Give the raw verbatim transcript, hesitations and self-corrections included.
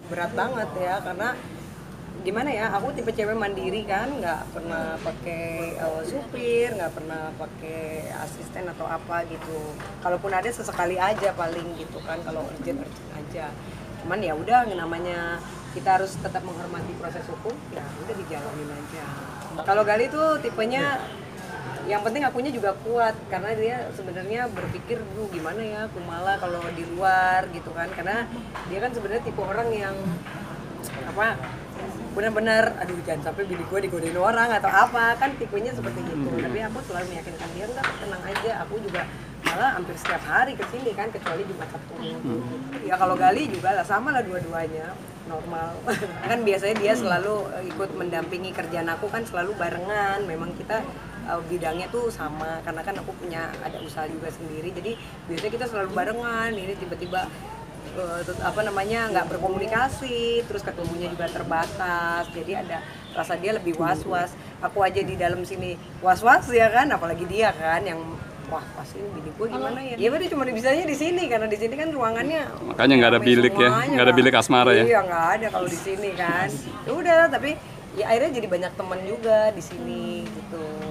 berat banget ya, karena gimana ya, aku tipe cewek mandiri kan, nggak pernah pakai uh, supir, nggak pernah pakai asisten atau apa gitu. Kalaupun ada sesekali aja paling gitu kan, kalau urgent urgent aja. Cuman ya udah, namanya kita harus tetap menghormati proses hukum, ya udah dijalanin aja. Kalau Gali tuh tipenya yang penting akunya juga kuat, karena dia sebenarnya berpikir duh gimana ya aku malah kalau di luar gitu kan, karena dia kan sebenarnya tipe orang yang apa benar-benar aduh jangan sampai bini gue digodain orang atau apa, kan tipenya seperti itu. Hmm. Tapi aku selalu meyakinkan dia enggak, tenang aja, aku juga malah hampir setiap hari kesini kan, kecuali Jumat Sabtu. Hmm. Ya kalau Gali juga lah, sama lah dua-duanya normal. Kan biasanya dia selalu ikut mendampingi kerjaan aku kan, selalu barengan. Memang kita uh, bidangnya tuh sama, karena kan aku punya ada usaha juga sendiri, jadi biasanya kita selalu barengan. Ini tiba-tiba Uh, apa namanya nggak berkomunikasi, terus ketemunya juga terbatas, jadi ada rasa dia lebih was-was. Aku aja di dalam sini was-was ya kan, apalagi dia kan yang wah pas ini bini gue gimana ya. Ya udah cuma bisanya di sini, karena di sini kan ruangannya makanya nggak ada bilik ya, nggak ada bilik asmara ya. Iya nggak ada kalau di sini kan. Ya udah, tapi ya akhirnya jadi banyak teman juga di sini gitu.